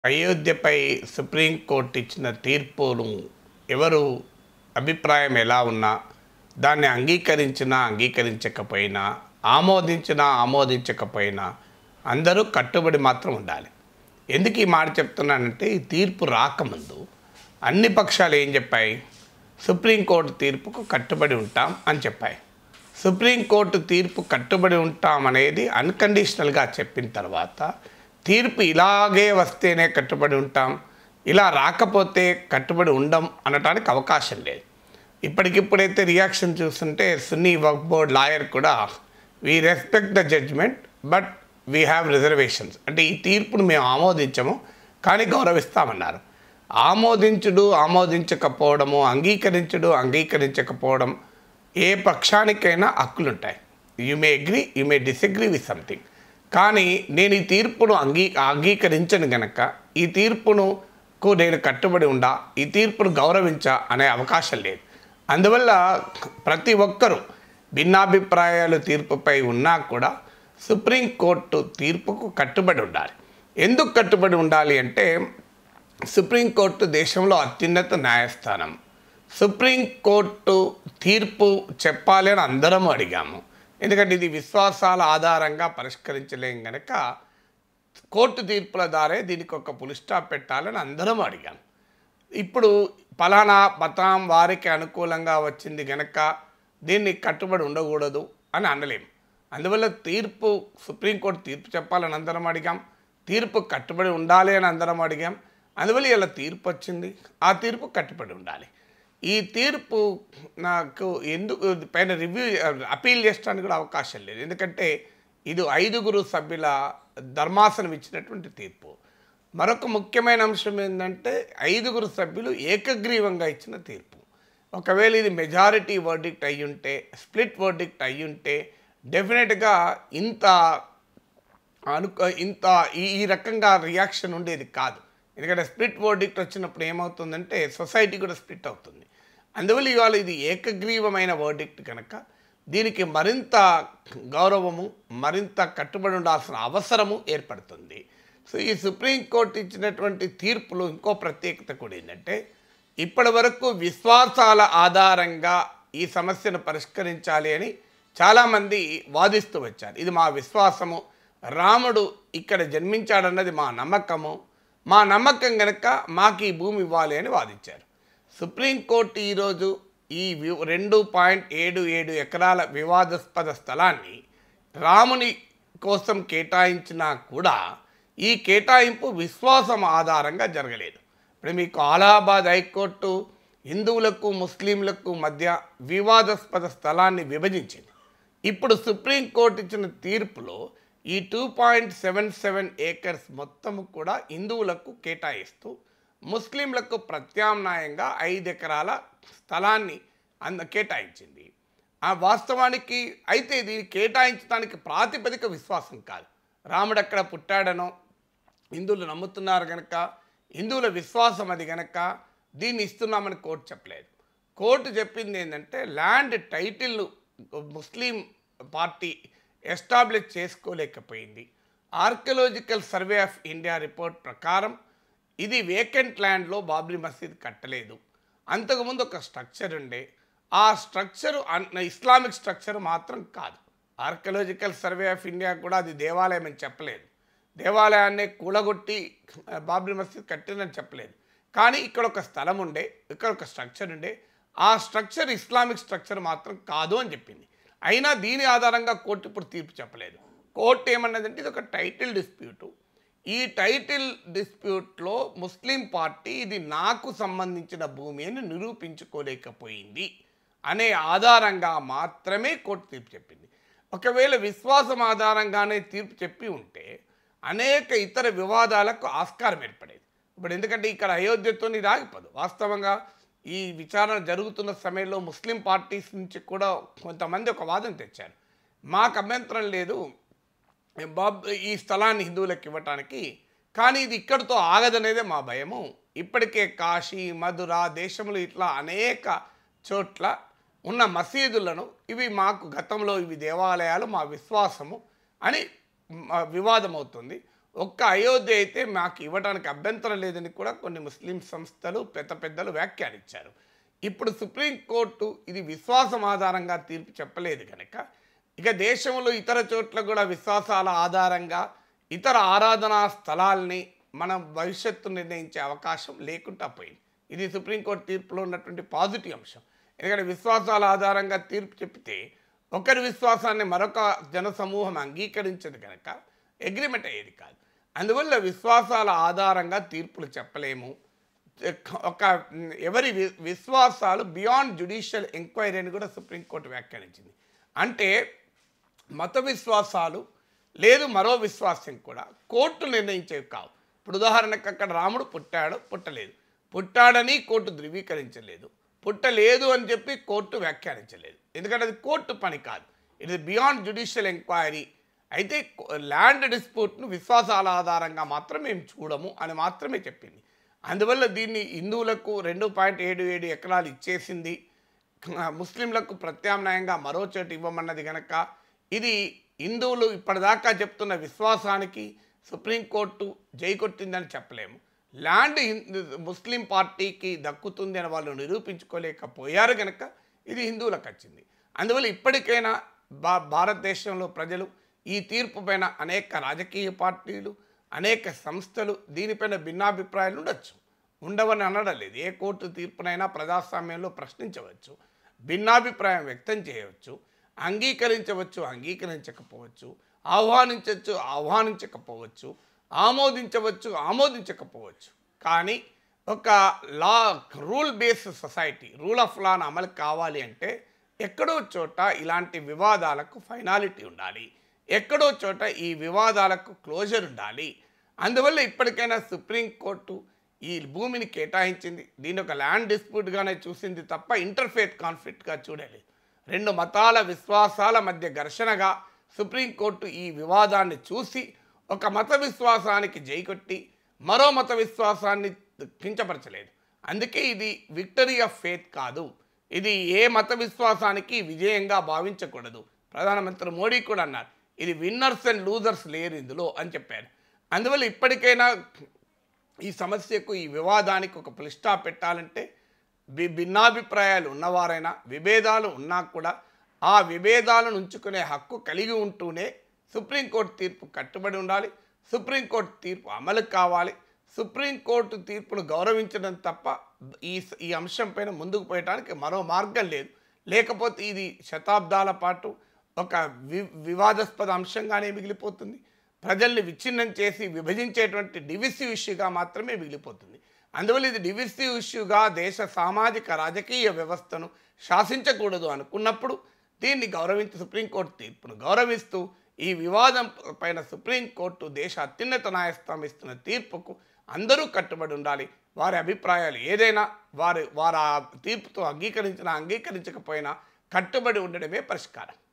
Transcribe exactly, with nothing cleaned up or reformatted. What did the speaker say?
అయోధ్యపై supreme court ఇచ్చిన తీర్పును ఎవరు అభిప్రాయం ఎలా ఉన్నా దాన్ని అంగీకరించినా అంగీకరించకపోయినా ఆమోదించినా ఆమోదించకపోయినా అందరూ కట్టుబడి మాత్రం ఉండాలి. ఎందుకు ఈ మాట చెప్తున్నానంటే ఈ తీర్పు రాకముందు అన్ని పక్షాలు ఏం చెప్పాయి? సుప్రీంకోర్టు తీర్పుకు కట్టుబడి ఉంటాం అని చెప్పాయి. సుప్రీంకోర్టు తీర్పు కట్టుబడి ఉంటాం అనేది అన్కండిషనల్గా చెప్పిన తర్వాత తీర్పు ఇలాగే వస్తేనే కట్టుబడి ఉంటాం, ఇలా రాకపోతే కట్టుబడి ఉండం అనటానికి అవకాశం లేదు. ఇప్పటికిప్పుడైతే రియాక్షన్ చూస్తుంటే సున్నీ వక్ఫ్ బోర్డ్ లాయర్ కూడా we respect the judgment but we have reservations, అంటే ఈ తీర్పును మేము ఆమోదించము కానీ గౌరవిస్తామన్నారు. ఆమోదించుడు ఆమోదించకపోవడము, అంగీకరించుడు అంగీకరించకపోవడం ఏ పక్షానికైనా హక్కులుంటాయి. You may agree, you may disagree with something. కానీ నేను ఈ తీర్పును అంగీ అంగీకరించను గనక ఈ తీర్పునుకు నేను కట్టుబడి ఉండా, ఈ తీర్పును గౌరవించా అనే అవకాశం లేదు. అందువల్ల ప్రతి ఒక్కరూ భిన్నాభిప్రాయాలు తీర్పుపై ఉన్నా కూడా సుప్రీంకోర్టు తీర్పుకు కట్టుబడి ఉండాలి. ఎందుకు కట్టుబడి ఉండాలి అంటే సుప్రీంకోర్టు దేశంలో అత్యున్నత న్యాయస్థానం. సుప్రీంకోర్టు తీర్పు చెప్పాలి అని అందరం అడిగాము. ఎందుకంటే ఇది విశ్వాసాల ఆధారంగా పరిష్కరించలేం కనుక కోర్టు తీర్పుల ద్వారే దీనికి ఒక పులి స్టాప్ పెట్టాలని అందరం అడిగాం. ఇప్పుడు ఫలానా మతం వారికి అనుకూలంగా వచ్చింది కనుక దీన్ని కట్టుబడి ఉండకూడదు అని అనలేం. అందువల్ల తీర్పు సుప్రీంకోర్టు తీర్పు చెప్పాలని అందరం అడిగాం, తీర్పు కట్టుబడి ఉండాలి అని అందరం అడిగాం. అందువల్ల ఇలా తీర్పు వచ్చింది, ఆ తీర్పు కట్టుబడి ఉండాలి. ఈ తీర్పు నాకు ఎందుకు పైన రివ్యూ అపీల్ చేయడానికి కూడా అవకాశం లేదు. ఎందుకంటే ఇది ఐదుగురు సభ్యుల ధర్మాసనం ఇచ్చినటువంటి తీర్పు. మరొక ముఖ్యమైన అంశం ఏంటంటే ఐదుగురు సభ్యులు ఏకగ్రీవంగా ఇచ్చిన తీర్పు. ఒకవేళ ఇది మెజారిటీ వర్డిక్ట్ అయ్యుంటే, స్ప్లిట్ వర్డిక్ట్ అయ్యుంటే డెఫినెట్గా ఇంత అను ఇంత ఈ ఈ రకంగా రియాక్షన్ ఉండేది కాదు. ఎందుకంటే స్ప్లిట్ వర్డిక్ట్ వచ్చినప్పుడు ఏమవుతుందంటే సొసైటీ కూడా స్ప్లిట్ అవుతుంది. అందువల్ల ఇవాళ ఇది ఏకగ్రీవమైన వర్డిక్ట్ కనుక దీనికి మరింత గౌరవము, మరింత కట్టుబడి ఉండాల్సిన అవసరము ఏర్పడుతుంది. సో ఈ సుప్రీంకోర్టు ఇచ్చినటువంటి తీర్పులో ఇంకో ప్రత్యేకత కూడా ఏంటంటే ఇప్పటి వరకు విశ్వాసాల ఆధారంగా ఈ సమస్యను పరిష్కరించాలి అని చాలామంది వాదిస్తూ వచ్చారు. ఇది మా విశ్వాసము, రాముడు ఇక్కడ జన్మించాడన్నది మా నమ్మకము, మా నమ్మకం కనుక మాకు ఈ భూమి ఇవ్వాలి అని వాదించారు. సుప్రీంకోర్టు ఈరోజు ఈ రెండు పాయింట్ ఏడు ఏడు ఎకరాల వివాదాస్పద స్థలాన్ని రాముని కోసం కేటాయించినా కూడా ఈ కేటాయింపు విశ్వాసం ఆధారంగా జరగలేదు. ఇప్పుడు మీకు అలహాబాద్ హైకోర్టు హిందువులకు ముస్లింలకు మధ్య వివాదాస్పద స్థలాన్ని విభజించింది. ఇప్పుడు సుప్రీంకోర్టు ఇచ్చిన తీర్పులో ఈ two point seven seven acres మొత్తము కూడా హిందువులకు కేటాయిస్తూ ముస్లింలకు ప్రత్యామ్నాయంగా ఐదు ఎకరాల స్థలాన్ని అంద కేటాయించింది. ఆ వాస్తవానికి అయితే దీన్ని కేటాయించడానికి ప్రాతిపదిక విశ్వాసం కాదు. రాముడు అక్కడ పుట్టాడనో హిందువులు నమ్ముతున్నారు కనుక హిందువుల విశ్వాసం అది కనుక దీన్ని ఇస్తున్నామని కోర్టు చెప్పలేదు. కోర్టు చెప్పింది ఏంటంటే land title Muslim party establish చేసుకోలేకపోయింది. Archaeological survey of India report ప్రకారం ఇది వేకెంట్ ల్యాండ్లో బాబ్రీ మసీద్ కట్టలేదు. అంతకుముందు ఒక స్ట్రక్చర్ ఉండే, ఆ స్ట్రక్చరు ఇస్లామిక్ స్ట్రక్చర్ మాత్రం కాదు. ఆర్కియలాజికల్ సర్వే ఆఫ్ ఇండియా కూడా అది దేవాలయం అని చెప్పలేదు, దేవాలయాన్ని కూలగొట్టి బాబ్రీ మసీద్ కట్టిందని చెప్పలేదు. కానీ ఇక్కడ ఒక స్థలం ఉండే, ఇక్కడ ఒక స్ట్రక్చర్ ఉండే, ఆ స్ట్రక్చర్ ఇస్లామిక్ స్ట్రక్చర్ మాత్రం కాదు అని చెప్పింది. అయినా దీని ఆధారంగా కోర్టు ఇప్పుడు తీర్పు చెప్పలేదు. కోర్టు ఏమన్నదంటే ఇది ఒక టైటిల్ డిస్ప్యూటు, ఈ టైటిల్ డిస్ప్యూట్లో ముస్లిం పార్టీ ఇది నాకు సంబంధించిన భూమి అని నిరూపించుకోలేకపోయింది అనే ఆధారంగా మాత్రమే కోర్టు తీర్పు చెప్పింది. ఒకవేళ విశ్వాసం ఆధారంగానే తీర్పు చెప్పి ఉంటే అనేక ఇతర వివాదాలకు ఆస్కారం ఏర్పడేది. ఇప్పుడు ఎందుకంటే ఇక్కడ అయోధ్యతో ఇది ఆగిపోదు. వాస్తవంగా ఈ విచారణ జరుగుతున్న సమయంలో ముస్లిం పార్టీస్ నుంచి కూడా కొంతమంది ఒక వాదన తెచ్చారు, మాకు అభ్యంతరం లేదు బాబ్ ఈ స్థలాన్ని హిందువులకు ఇవ్వటానికి, కానీ ఇది ఇక్కడితో ఆగదనేదే మా భయము. ఇప్పటికే కాశీ, మధుర దేశంలో ఇట్లా అనేక చోట్ల ఉన్న మసీదులను ఇవి మాకు గతంలో ఇవి దేవాలయాలు మా విశ్వాసము అని వివాదం అవుతుంది. ఒక్క అయోధ్య అయితే మాకు ఇవ్వడానికి అభ్యంతరం లేదని కూడా కొన్ని ముస్లిం సంస్థలు పెద్ద పెద్దలు వ్యాఖ్యానించారు. ఇప్పుడు సుప్రీంకోర్టు ఇది విశ్వాసం ఆధారంగా తీర్పు చెప్పలేదు కనుక ఇక దేశంలో ఇతర చోట్ల కూడా విశ్వాసాల ఆధారంగా ఇతర ఆరాధనా స్థలాల్ని మనం భవిష్యత్తు నిర్ణయించే అవకాశం లేకుండా పోయింది. ఇది సుప్రీంకోర్టు తీర్పులో ఉన్నటువంటి పాజిటివ్ అంశం. ఎందుకంటే విశ్వాసాల ఆధారంగా తీర్పు చెప్తే ఒకరి విశ్వాసాన్ని మరొక జనసమూహం అంగీకరించదు కనుక అగ్రిమెంట్ అయ్యేది కాదు. అందువల్ల విశ్వాసాల ఆధారంగా తీర్పులు చెప్పలేము. ఒక ఎవరి విశ్వాసాలు బియాండ్ జ్యుడిషియల్ ఎంక్వైరీ అని కూడా సుప్రీంకోర్టు వ్యాఖ్యానించింది. అంటే మత విశ్వాసాలు లేదు మరో విశ్వాసం కూడా కోర్టు నిర్ణయించేవి కావు. ఇప్పుడు ఉదాహరణకు అక్కడ రాముడు పుట్టాడు పుట్టలేదు, పుట్టాడని కోర్టు ధృవీకరించలేదు, పుట్టలేదు అని చెప్పి కోర్టు వ్యాఖ్యానించలేదు. ఎందుకంటే అది కోర్టు పని కాదు, ఇది బియాండ్ జ్యుడిషియల్ ఎంక్వైరీ. అయితే ల్యాండ్ డిస్ప్యూట్ను విశ్వాసాల ఆధారంగా మాత్రం మేము చూడము అని మాత్రమే చెప్పింది. అందువల్ల దీన్ని హిందువులకు రెండు పాయింట్ ఏడు ఏడు ఎకరాలు ఇచ్చేసింది, ముస్లింలకు ప్రత్యామ్నాయంగా మరో చోటు ఇవ్వమన్నది కనుక ఇది హిందువులు ఇప్పటిదాకా చెప్తున్న విశ్వాసానికి సుప్రీంకోర్టు జై కొట్టిందని చెప్పలేము. ల్యాండ్ ముస్లిం పార్టీకి దక్కుతుంది అని వాళ్ళు నిరూపించుకోలేకపోయారు కనుక ఇది హిందువులకు వచ్చింది. అందువల్ల ఇప్పటికైనా భా భారతదేశంలో ప్రజలు ఈ తీర్పు పైన అనేక రాజకీయ పార్టీలు అనేక సంస్థలు దీనిపైన భిన్నాభిప్రాయాలు ఉండొచ్చు, ఉండవని అనడం లేదు. ఏ కోర్టు తీర్పునైనా ప్రజాస్వామ్యంలో ప్రశ్నించవచ్చు, భిన్నాభిప్రాయం వ్యక్తం చేయవచ్చు, అంగీకరించవచ్చు అంగీకరించకపోవచ్చు, ఆహ్వానించవచ్చు ఆహ్వానించకపోవచ్చు, ఆమోదించవచ్చు ఆమోదించకపోవచ్చు. కానీ ఒక law rule based society rule of లాను అమలు కావాలి అంటే ఎక్కడో చోట ఇలాంటి వివాదాలకు ఫైనాలిటీ ఉండాలి, ఎక్కడో చోట ఈ వివాదాలకు క్లోజర్ ఉండాలి. అందువల్ల ఇప్పటికైనా సుప్రీంకోర్టు ఈ భూమిని కేటాయించింది, దీని ఒక ల్యాండ్ డిస్ప్యూట్గానే చూసింది తప్ప ఇంటర్ఫేత్ కాన్ఫ్లిక్ట్గా చూడలేదు. రెండు మతాల విశ్వాసాల మధ్య ఘర్షణగా సుప్రీంకోర్టు ఈ వివాదాన్ని చూసి ఒక మత విశ్వాసానికి జైకొట్టి మరో మత విశ్వాసాన్ని కించపరచలేదు. అందుకే ఇది విక్టరీ ఆఫ్ ఫేత్ కాదు, ఇది ఏ మత విశ్వాసానికి విజయంగా భావించకూడదు. ప్రధానమంత్రి మోడీ కూడా అన్నారు ఇది విన్నర్స్ అండ్ లూజర్స్ లేరు ఇందులో అని చెప్పారు. అందువల్ల ఇప్పటికైనా ఈ సమస్యకు ఈ వివాదానికి ఒక పుల్ స్టాప్ పెట్టాలంటే వి భిన్నాభిప్రాయాలు ఉన్నవారైనా విభేదాలు ఉన్నా కూడా ఆ విభేదాలను ఉంచుకునే హక్కు కలిగి ఉంటూనే సుప్రీంకోర్టు తీర్పు కట్టుబడి ఉండాలి, సుప్రీంకోర్టు తీర్పు అమలు కావాలి. సుప్రీంకోర్టు తీర్పును గౌరవించడం తప్ప ఈ ఈ అంశం పైన ముందుకు పోయడానికి మరో మార్గం లేదు. లేకపోతే ఇది శతాబ్దాల పాటు ఒక వి వివాదాస్పద అంశంగానే మిగిలిపోతుంది, ప్రజల్ని విచ్ఛిన్నం చేసి విభజించేటువంటి డివిసివ్ ఇష్యూగా మాత్రమే మిగిలిపోతుంది. అందువల్ల ఇది డివిసివ్ ఇష్యూగా దేశ సామాజిక రాజకీయ వ్యవస్థను శాసించకూడదు అనుకున్నప్పుడు దీన్ని గౌరవించి సుప్రీంకోర్టు తీర్పును గౌరవిస్తూ ఈ వివాదం పైన సుప్రీంకోర్టు దేశ అత్యున్నత న్యాయస్థానం ఇస్తున్న తీర్పుకు అందరూ కట్టుబడి ఉండాలి. వారి అభిప్రాయాలు ఏదైనా వారు వారు ఆ తీర్పుతో అంగీకరించినా అంగీకరించకపోయినా కట్టుబడి ఉండడమే పరిష్కారం.